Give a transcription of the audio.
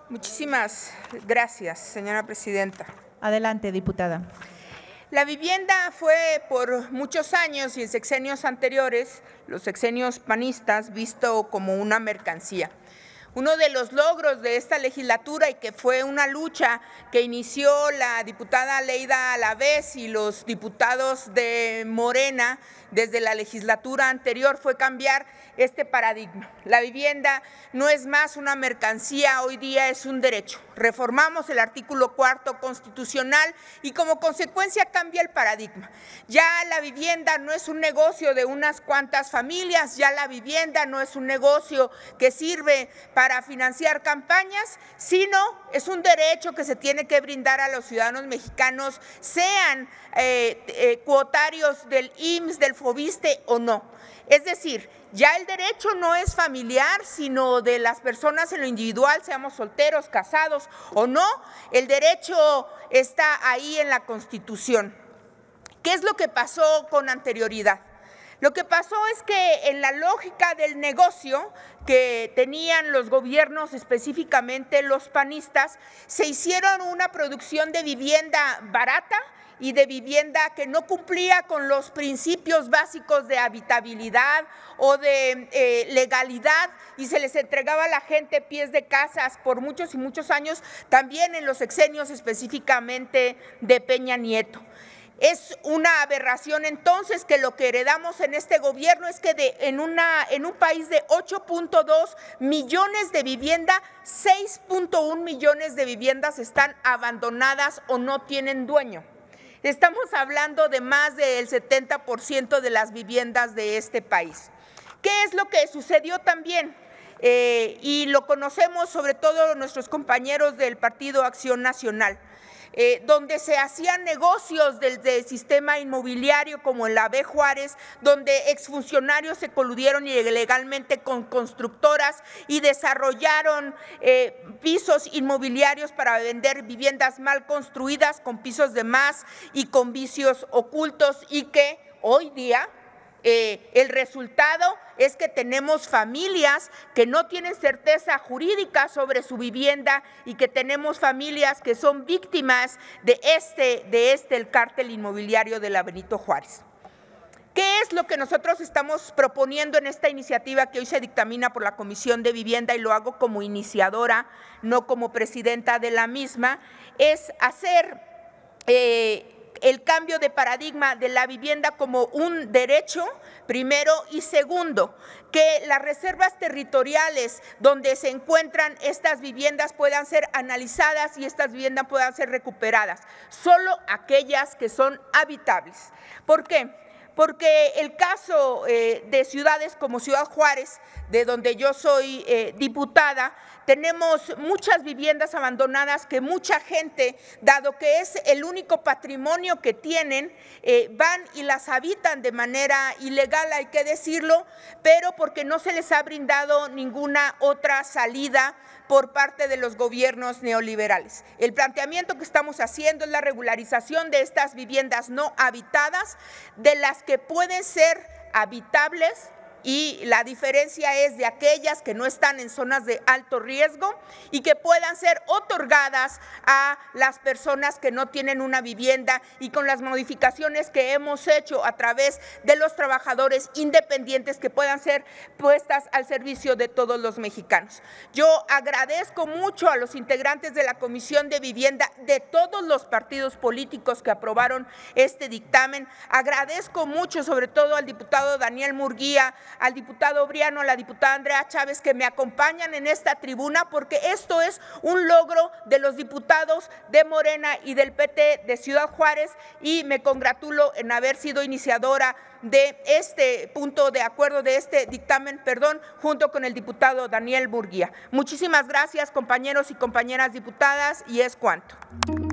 Muchísimas gracias, señora presidenta. Adelante, diputada. La vivienda fue por muchos años y en sexenios anteriores, los sexenios panistas, visto como una mercancía. Uno de los logros de esta legislatura y que fue una lucha que inició la diputada Leida Alavés y los diputados de Morena desde la legislatura anterior fue cambiar este paradigma. La vivienda no es más una mercancía, hoy día es un derecho. Reformamos el artículo 4 constitucional y como consecuencia cambia el paradigma. Ya la vivienda no es un negocio de unas cuantas familias, ya la vivienda no es un negocio que sirve para financiar campañas, sino es un derecho que se tiene que brindar a los ciudadanos mexicanos, sean cuotarios del IMSS, del FOBISTE o no. Es decir, ya el derecho no es familiar, sino de las personas en lo individual, seamos solteros, casados o no, el derecho está ahí en la Constitución. ¿Qué es lo que pasó con anterioridad? Lo que pasó es que en la lógica del negocio que tenían los gobiernos, específicamente los panistas, se hicieron una producción de vivienda barata y de vivienda que no cumplía con los principios básicos de habitabilidad o de legalidad y se les entregaba a la gente pies de casas por muchos y muchos años, también en los sexenios específicamente de Peña Nieto. Es una aberración entonces que lo que heredamos en este gobierno es que en un país de 8.2 millones de vivienda, 6.1 millones de viviendas están abandonadas o no tienen dueño. Estamos hablando de más del 70% de las viviendas de este país. ¿Qué es lo que sucedió también? Y lo conocemos sobre todo nuestros compañeros del Partido Acción Nacional. Donde se hacían negocios del sistema inmobiliario como en la B. Juárez, donde exfuncionarios se coludieron ilegalmente con constructoras y desarrollaron pisos inmobiliarios para vender viviendas mal construidas con pisos de más y con vicios ocultos y que hoy día el resultado es que tenemos familias que no tienen certeza jurídica sobre su vivienda y que tenemos familias que son víctimas de el cártel inmobiliario de la Benito Juárez. ¿Qué es lo que nosotros estamos proponiendo en esta iniciativa que hoy se dictamina por la Comisión de Vivienda y lo hago como iniciadora, no como presidenta de la misma? Es hacer el cambio de paradigma de la vivienda como un derecho, primero, y segundo, que las reservas territoriales donde se encuentran estas viviendas puedan ser analizadas y estas viviendas puedan ser recuperadas, solo aquellas que son habitables. ¿Por qué? Porque el caso de ciudades como Ciudad Juárez, de donde yo soy diputada, tenemos muchas viviendas abandonadas que mucha gente, dado que es el único patrimonio que tienen, van y las habitan de manera ilegal, hay que decirlo, pero porque no se les ha brindado ninguna otra salida por parte de los gobiernos neoliberales. El planteamiento que estamos haciendo es la regularización de estas viviendas no habitadas, de las que pueden ser habitables, y la diferencia es de aquellas que no están en zonas de alto riesgo y que puedan ser otorgadas a las personas que no tienen una vivienda y con las modificaciones que hemos hecho a través de los trabajadores independientes que puedan ser puestas al servicio de todos los mexicanos. Yo agradezco mucho a los integrantes de la Comisión de Vivienda de todos los partidos políticos que aprobaron este dictamen. Agradezco mucho sobre todo al diputado Daniel Murguía, al diputado Briano, a la diputada Andrea Chávez, que me acompañan en esta tribuna, porque esto es un logro de los diputados de Morena y del PT de Ciudad Juárez y me congratulo en haber sido iniciadora de este punto de acuerdo, de este dictamen, junto con el diputado Daniel Murguía. Muchísimas gracias, compañeros y compañeras diputadas, y es cuanto.